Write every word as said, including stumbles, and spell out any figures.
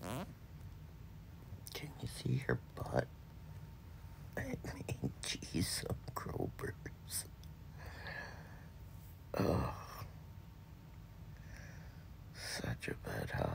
Can you see her butt? I mean, geez, some gropers. Oh, such a bad house.